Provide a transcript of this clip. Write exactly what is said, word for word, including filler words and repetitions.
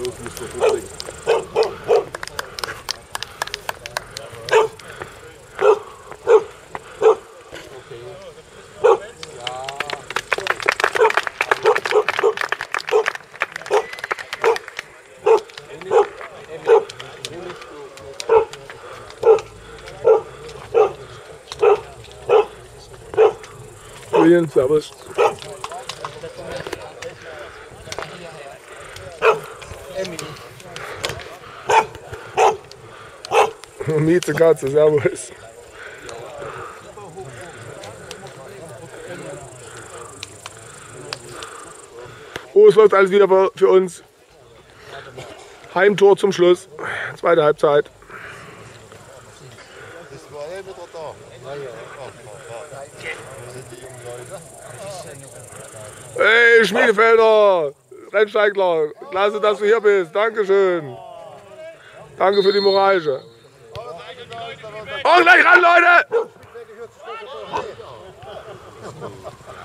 Los müssen wir hochbringen. Servus. Mieze Katze, servus. Oh, es läuft alles wieder für uns. Heimtor zum Schluss. Zweite Halbzeit. Hey, Schmiedefelder, Rennsteigler, klasse, dass du hier bist. Dankeschön. Danke für die moralische. Oh, gleich ran, Leute!